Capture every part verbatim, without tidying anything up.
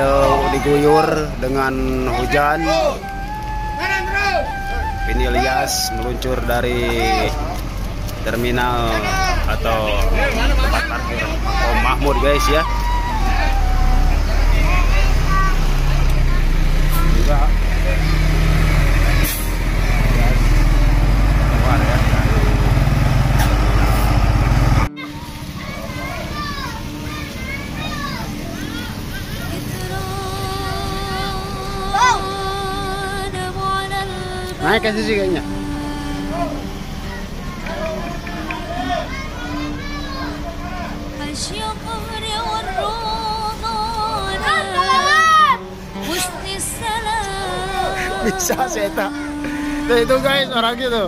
sambil diguyur dengan hujan. Vini Ilyas meluncur dari terminal atau tempat parkir Om Mahmud guys ya. Juga keluar ya. Naik kasih sih kayaknya. Bisa sih tak. Tuh itu guys orangnya tuh.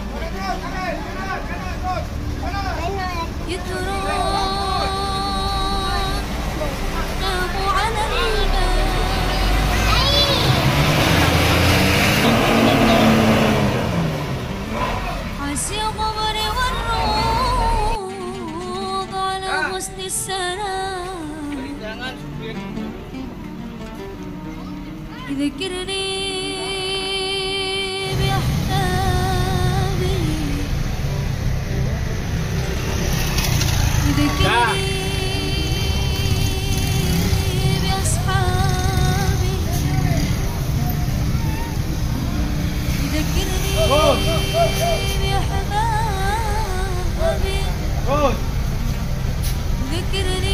يذكرني بأحبابي يذكرني بأصحابي يذكرني بأحبابي يذكرني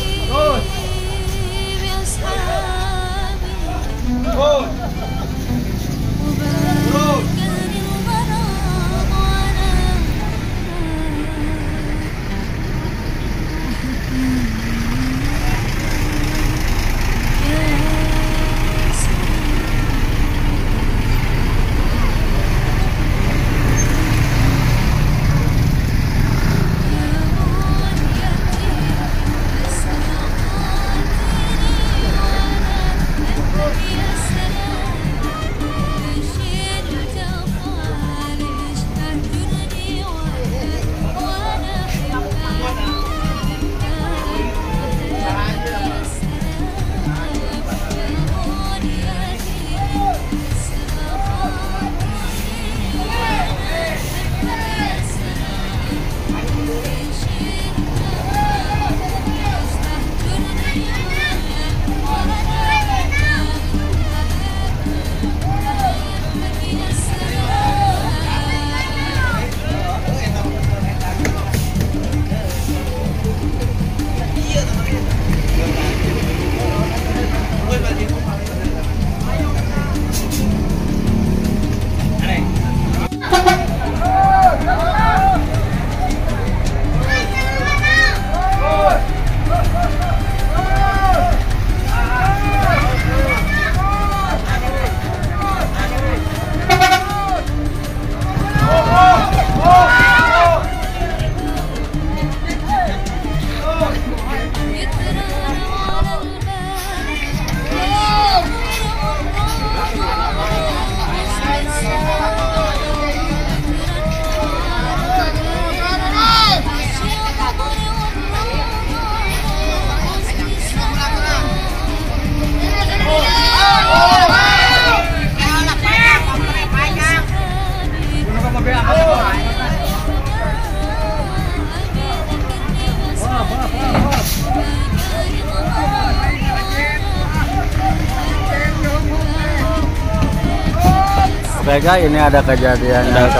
Vega ini ada kejadian yang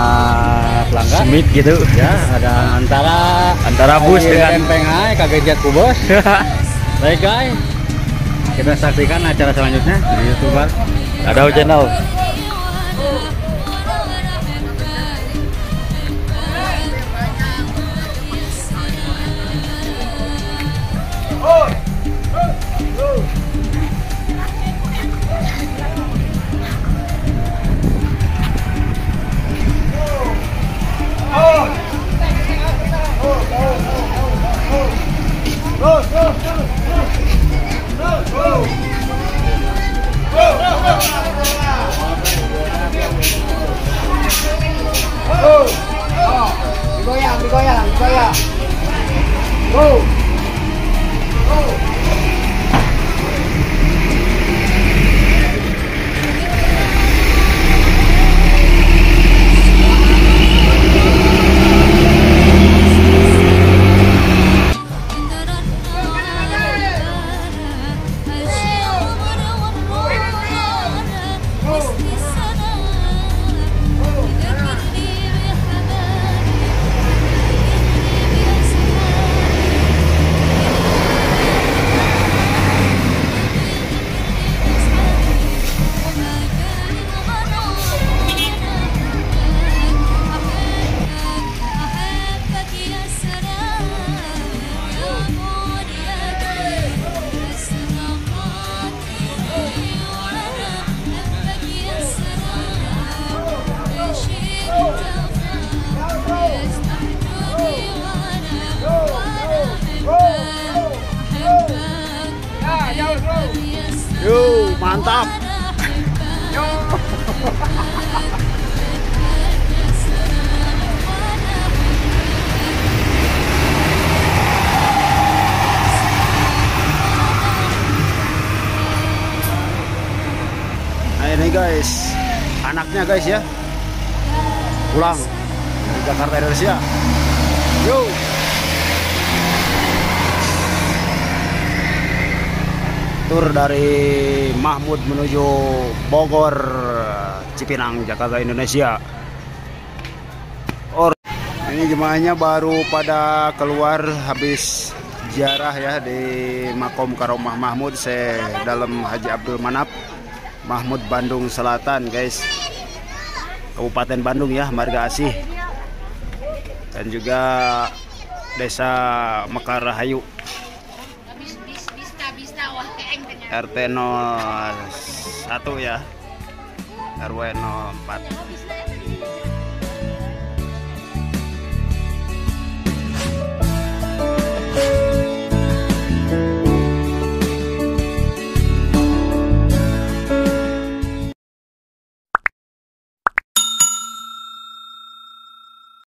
sangat langka Smith gitu ya, ada antara antara bus dengan pengai kaget ku bos. Baik guys, kita saksikan acara selanjutnya di YouTuber Adau Channel. Go! Go! Go! Go! Yo, mantap. Yo. Nah ini guys, anaknya guys ya, pulang dari Jakarta Indonesia. Yo. Tur dari Mahmud menuju Bogor, Cipinang, Jakarta Indonesia. Or ini jemaahnya baru pada keluar habis ziarah ya di Makom Karomah Mahmud se dalam Haji Abdul Manap, Mahmud, Bandung Selatan guys, Kabupaten Bandung ya, Marga Asih, dan juga Desa Mekar Rahayu, R T nol satu ya, R W nol empat.